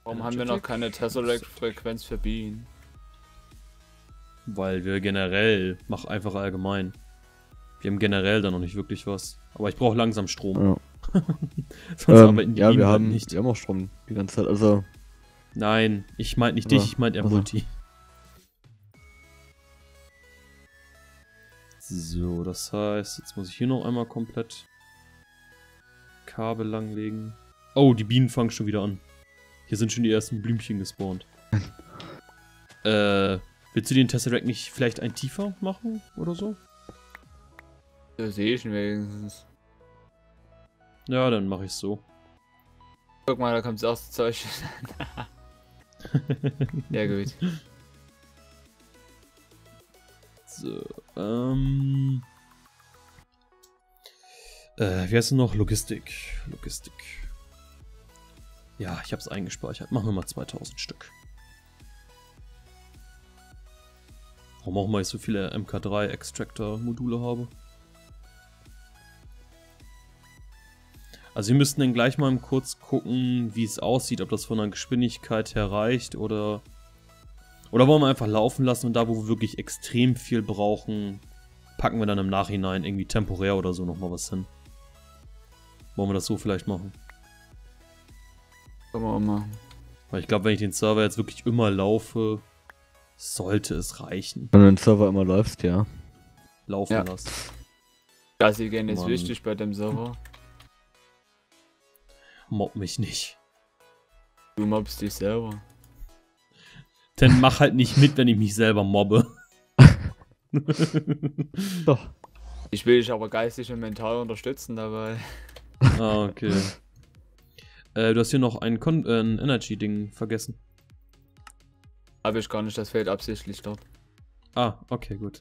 Warum haben wir noch keine Tesseract-Frequenz für Bienen? Weil wir generell, mach einfach allgemein. Wir haben generell da noch nicht wirklich was. Aber ich brauche langsam Strom. Ja. Sonst arbeiten die ja, Bienen wir halt haben nicht. Wir haben auch Strom die ganze Zeit, also... Nein, ich meine nicht dich, ich meine eher Multi. So, das heißt, jetzt muss ich hier noch einmal komplett Kabel langlegen. Oh, die Bienen fangen schon wieder an. Hier sind schon die ersten Blümchen gespawnt. Willst du den Tesseract nicht vielleicht ein tiefer machen oder so? Das sehe ich schon wenigstens. Ja, dann mache ich so. Guck mal, da kommt das erste Zeug. Ja, gut. So, wie heißt es noch? Logistik. Ja, ich habe es eingespeichert. Machen wir mal 2000 Stück. Warum auch mal ich so viele MK3 Extractor Module habe. Also wir müssten dann gleich mal kurz gucken, wie es aussieht, ob das von der Geschwindigkeit her reicht oder wollen wir einfach laufen lassen und da, wo wir wirklich extrem viel brauchen, packen wir dann im Nachhinein irgendwie temporär oder so nochmal was hin. Wollen wir das so vielleicht machen? Können wir auch machen. Weil ich glaube, wenn ich den Server jetzt wirklich immer laufe, sollte es reichen. Wenn du den Server immer läufst, ja. Laufen lassen. Das hier ist Mann. wichtig bei dem Server. Mobb mich nicht. Du mobbst dich selber. Denn mach halt nicht mit, wenn ich mich selber mobbe. Doch. Ich will dich aber geistig und mental unterstützen dabei. Ah, okay. Du hast hier noch ein Energy-Ding vergessen. Habe ich gar nicht, das fehlt absichtlich dort. Ah, okay, gut.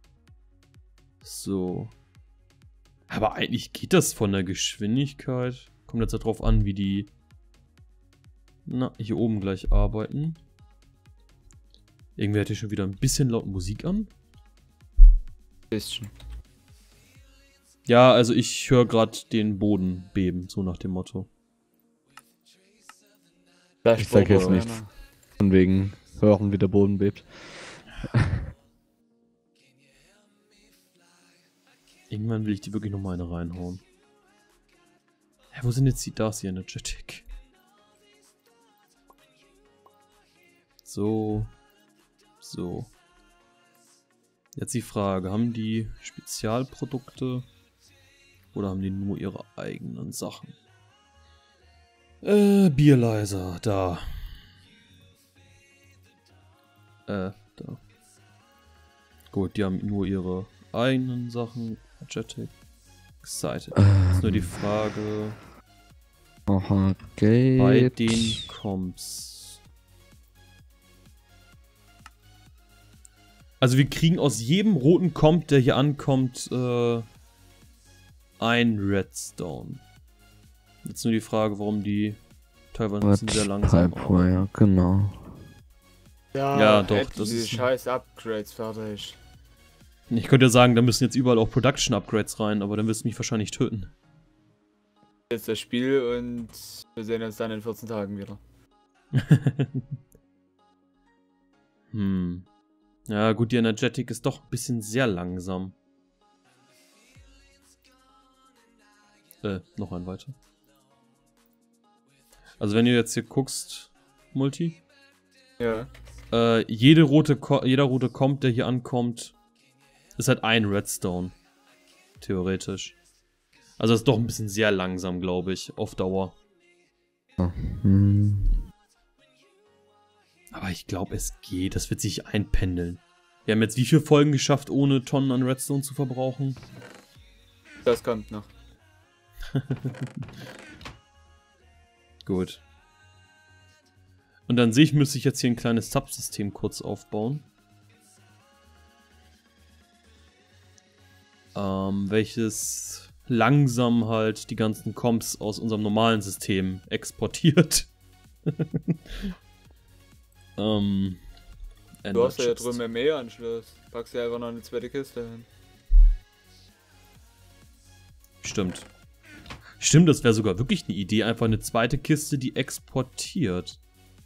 So. Aber eigentlich geht das von der Geschwindigkeit. Kommt jetzt darauf an, wie die hier oben gleich arbeiten. Irgendwie hätte ich schon wieder ein bisschen laut Musik an. Bisschen. Ja, also ich höre gerade den Boden beben, so nach dem Motto. Ich sag jetzt nichts. Von wegen hören, wie der Boden bebt. Irgendwann will ich die wirklich nochmal eine reinhauen. Ja, wo sind jetzt die Darcy Energetic? So. So. Jetzt die Frage, haben die Spezialprodukte oder haben die nur ihre eigenen Sachen? Bierleiser, da. Da. Gut, die haben nur ihre eigenen Sachen. Energetic. Excited. Ist nur die Frage. Aha, geht. Bei den Comps. Also wir kriegen aus jedem roten Comp, der hier ankommt, ein Redstone. Jetzt nur die Frage, warum die teilweise ein bisschen sehr langsam arbeiten. Ja, genau. Ja, doch, das diese ist scheiß Upgrades fertig. Ich könnte ja sagen, da müssen jetzt überall auch Production-Upgrades rein, aber dann wirst du mich wahrscheinlich töten. Jetzt das Spiel und wir sehen uns dann in 14 Tagen wieder. Ja gut, die Energetic ist doch ein bisschen sehr langsam. Noch ein weiter. Also wenn du jetzt hier guckst, Multi. Ja. Jeder rote Comp, der hier ankommt, ist halt ein Redstone. Theoretisch. Also das ist doch ein bisschen sehr langsam, glaube ich, auf Dauer. Aber ich glaube, es geht. Das wird sich einpendeln. Wir haben jetzt wie viele Folgen geschafft, ohne Tonnen an Redstone zu verbrauchen? Das kommt noch. Gut. Und an sich müsste ich jetzt hier ein kleines Subsystem kurz aufbauen. Welches langsam halt die ganzen Comps aus unserem normalen System exportiert. Du hast ja drüben einen Mehranschluss. Packst ja einfach noch eine zweite Kiste hin. Stimmt. Stimmt, das wäre sogar wirklich eine Idee. Einfach eine zweite Kiste, die exportiert.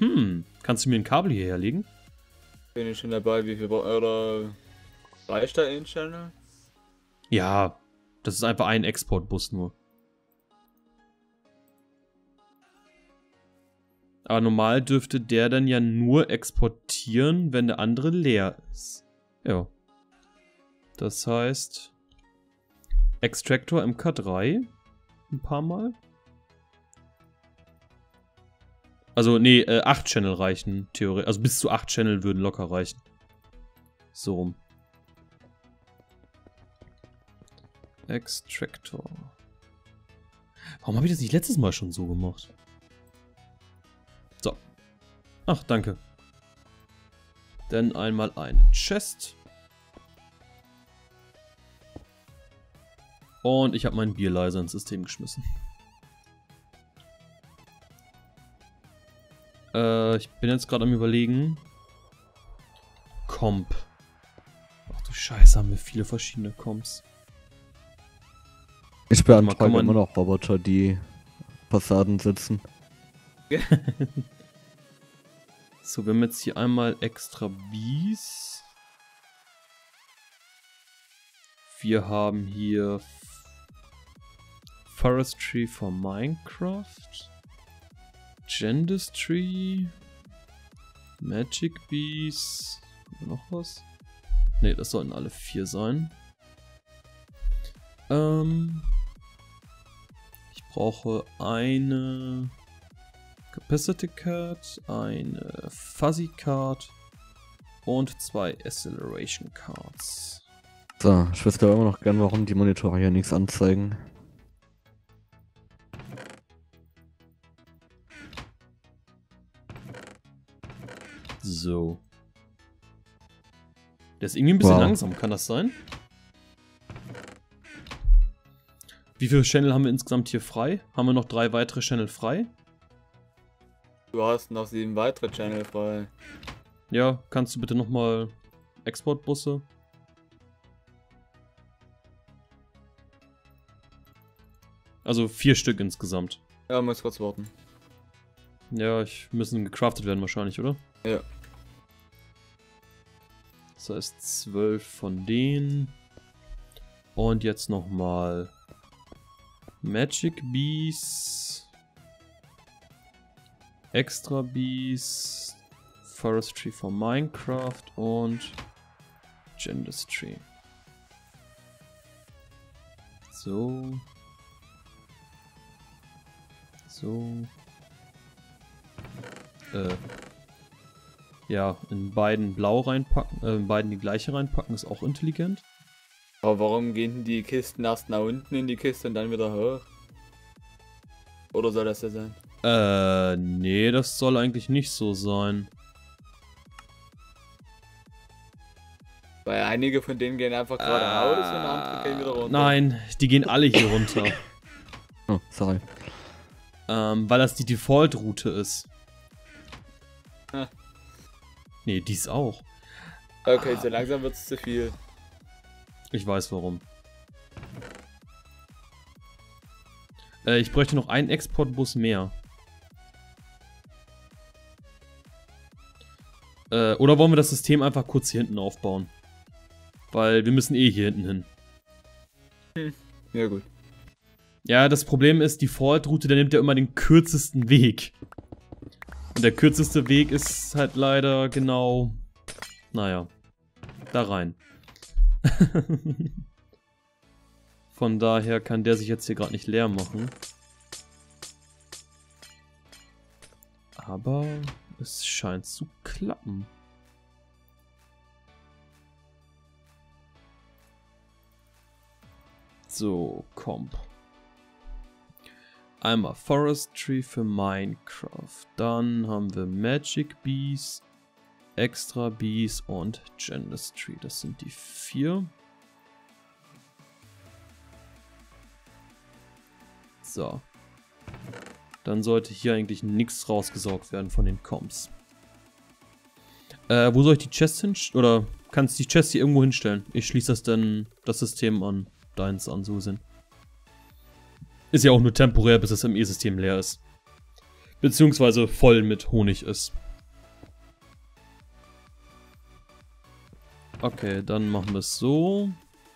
Kannst du mir ein Kabel hierher legen? Bin ich schon dabei, wie viel oder reicht da ein Channel? Ja, das ist einfach ein Exportbus nur. Aber normal dürfte der dann ja nur exportieren, wenn der andere leer ist. Ja. Das heißt, Extractor MK3 ein paar Mal. Also, nee, 8 Channel reichen theoretisch. Also bis zu 8 Channel würden locker reichen. So rum. Extractor. Warum habe ich das nicht letztes Mal schon so gemacht? So. Ach, danke. Dann einmal eine Chest. Und ich habe meinen Bierleiser ins System geschmissen. Ich bin jetzt gerade am Überlegen. Comp. Ach du Scheiße, haben wir viele verschiedene Comps. Ich beantrage immer noch Roboter, die Fassaden sitzen. So, wir haben jetzt hier einmal extra Bees. Wir haben hier Forestry for Minecraft. Gendustry. Magic Bees. Noch was? Ne, das sollten alle 4 sein. Ich brauche eine Capacity Card, eine Fuzzy Card und 2 Acceleration Cards. So, ich wüsste aber immer noch gern, warum die Monitore hier nichts anzeigen. So. Der ist irgendwie ein bisschen langsam, kann das sein? Wie viele Channel haben wir insgesamt hier frei? Haben wir noch 3 weitere Channel frei? Du hast noch 7 weitere Channel frei. Ja, kannst du bitte nochmal Exportbusse? Also 4 Stück insgesamt. Ja, muss kurz warten. Ja, müssen gecraftet werden wahrscheinlich, oder? Ja. Das heißt 12 von denen. Und jetzt nochmal Magic Bees. Extra Bees. Forestry for Minecraft und Gendustry. So. So. Ja, in beiden blau reinpacken, in beiden die gleiche reinpacken, ist auch intelligent. Aber warum gehen die Kisten erst nach unten in die Kiste und dann wieder hoch? Oder soll das ja sein? Nee, das soll eigentlich nicht so sein. Weil einige von denen gehen einfach geradeaus und andere gehen wieder runter. Nein, die gehen alle hier runter. Oh, sorry. Weil das die Default-Route ist. Ah. Nee, dies auch. Okay, so langsam wird es zu viel. Ich weiß warum. Ich bräuchte noch einen Exportbus mehr. Oder wollen wir das System einfach kurz hier hinten aufbauen? Weil wir müssen eh hier hinten hin. Ja gut. Ja, das Problem ist, die Default-Route, der nimmt ja immer den kürzesten Weg. Und der kürzeste Weg ist halt leider genau... Naja. Da rein. Von daher kann der sich jetzt hier gerade nicht leer machen. Aber es scheint zu klappen. So, Comp. Einmal Forestry für Minecraft. Dann haben wir Magic Bees, Extra Bees und Gendustry. Das sind die 4. So. Dann sollte hier eigentlich nichts rausgesaugt werden von den Comps. Wo soll ich die Chest hinstellen? Oder kannst du die Chest hier irgendwo hinstellen? Ich schließe das System an. Deins an, so sind. Ist ja auch nur temporär, bis das ME-System leer ist. Beziehungsweise voll mit Honig ist. Okay, dann machen wir es so.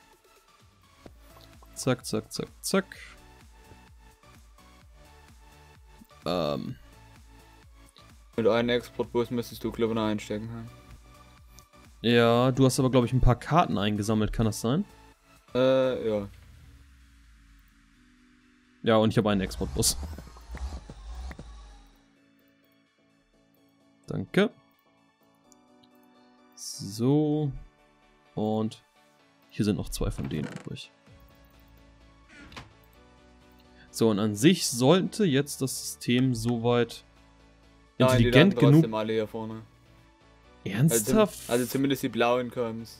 Zack, zack, zack, zack. Mit einem Exportbus müsstest du Glöckner einstecken. Ja, du hast aber, glaube ich, ein paar Karten eingesammelt, kann das sein? Ja. Ja, und ich habe einen Exportbus. Danke. So. Und hier sind noch 2 von denen übrig. So, und an sich sollte jetzt das System soweit intelligent die landen genug... alle hier vorne. Ernsthaft? Also zumindest die blauen kommens.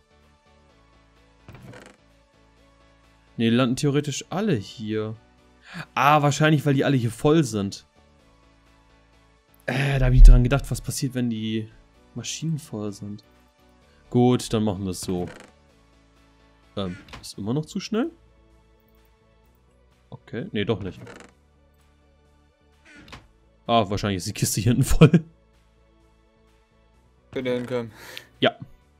Ne, die landen theoretisch alle hier. Ah, wahrscheinlich, weil die alle hier voll sind. Da habe ich dran gedacht, was passiert, wenn die Maschinen voll sind. Gut, dann machen wir es so. Ist immer noch zu schnell? Okay, nee, doch nicht. Ah, wahrscheinlich ist die Kiste hier hinten voll. Könnt ihr hinkommen. Ja.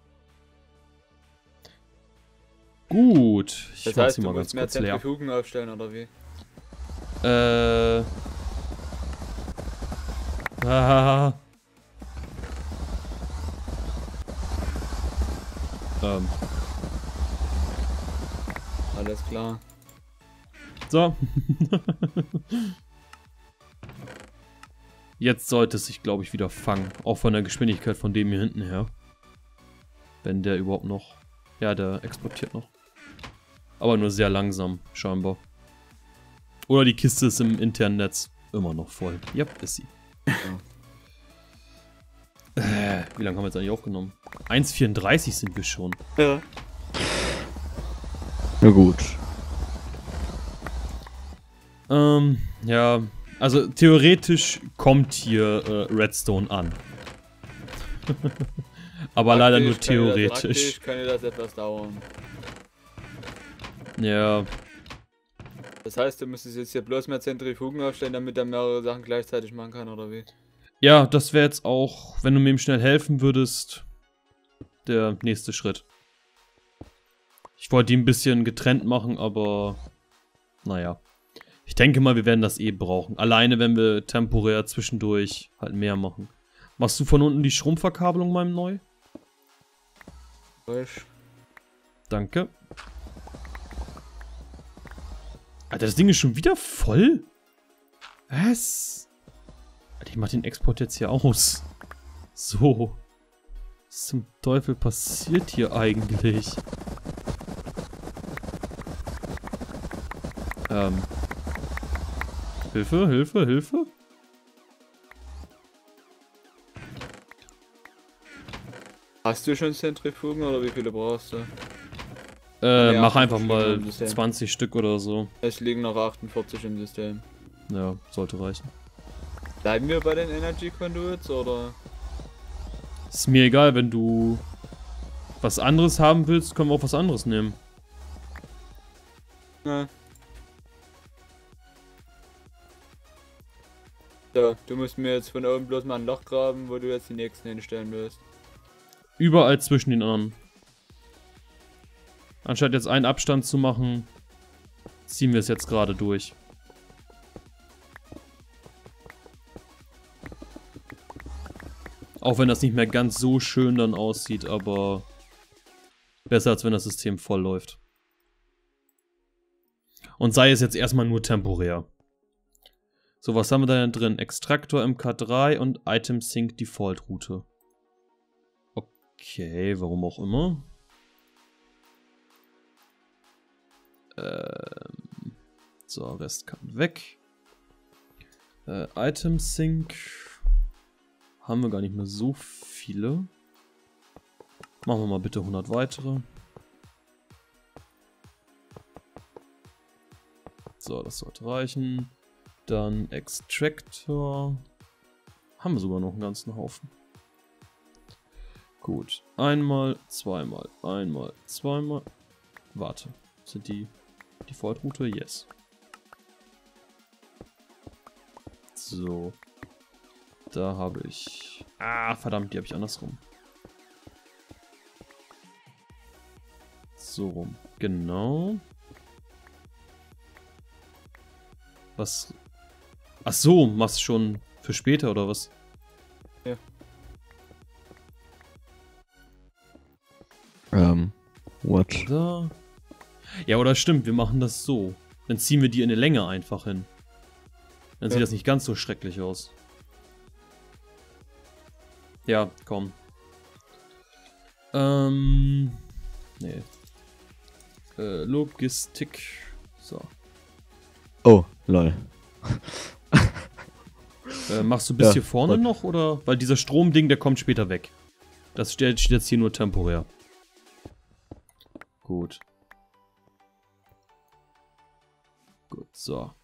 Gut, ich Das mach heißt, sie du mal musst ganz mehr kurz leer. Zentrifugen aufstellen, oder wie? Ah. Alles klar. So. Jetzt sollte es sich, glaube ich, wieder fangen. Auch von der Geschwindigkeit von dem hier hinten her. Wenn der überhaupt noch... Ja, der exportiert noch. Aber nur sehr langsam, scheinbar. Oder die Kiste ist im internen Netz immer noch voll. Ja, ist sie. Wie lange haben wir jetzt eigentlich aufgenommen? 1,34 sind wir schon. Ja. Na gut. Ja, also theoretisch kommt hier Redstone an. Aber leider nur theoretisch. Praktisch könnte das etwas dauern. Ja. Das heißt, du müsstest jetzt hier bloß mehr Zentrifugen aufstellen, damit er mehrere Sachen gleichzeitig machen kann, oder wie? Ja, das wäre jetzt auch, wenn du mir eben schnell helfen würdest, der nächste Schritt. Ich wollte die ein bisschen getrennt machen, aber naja. Ich denke mal, wir werden das eh brauchen. Alleine, wenn wir temporär zwischendurch halt mehr machen. Machst du von unten die Schrumpfverkabelung mal neu? Danke. Alter, das Ding ist schon wieder voll? Was? Alter, ich mach den Export jetzt hier aus. So. Was zum Teufel passiert hier eigentlich? Hilfe, Hilfe, Hilfe? Hast du schon Zentrifugen oder wie viele brauchst du? Mach Ja, einfach im mal System. 20 Stück oder so. Es liegen noch 48 im System. Ja, sollte reichen. Bleiben wir bei den Energy Conduits oder? Ist mir egal, wenn du was anderes haben willst, können wir auch was anderes nehmen. Ja. So, du musst mir jetzt von oben bloß mal ein Loch graben, wo du jetzt die nächsten hinstellen willst. Überall zwischen den anderen. Anstatt jetzt einen Abstand zu machen, ziehen wir es jetzt gerade durch. Auch wenn das nicht mehr ganz so schön dann aussieht, aber besser als wenn das System voll läuft. Und sei es jetzt erstmal nur temporär. So, was haben wir da denn drin? Extraktor MK3 und Item Sync Default Route. Okay, warum auch immer. So, Rest kann weg. Item Sync. Haben wir gar nicht mehr so viele. Machen wir mal bitte 100 weitere. So, das sollte reichen. Dann Extractor. Haben wir sogar noch einen ganzen Haufen. Gut. Einmal, zweimal, einmal, zweimal. Warte. Sind die Default-Route? Yes. So. Da habe ich... Ah, verdammt, die habe ich andersrum. So rum. Genau. Was... Ach so, machst du schon für später, oder was? Ja. What? Oder? Ja, oder stimmt, wir machen das so. Dann ziehen wir die in eine Länge einfach hin. Dann sieht das nicht ganz so schrecklich aus. Ja, komm. Nee. Logistik. So. Oh, lol. Machst du bis Ja, hier vorne what? noch, oder? Weil dieser Stromding, der kommt später weg. Das steht jetzt hier nur temporär. Gut. Gut, so.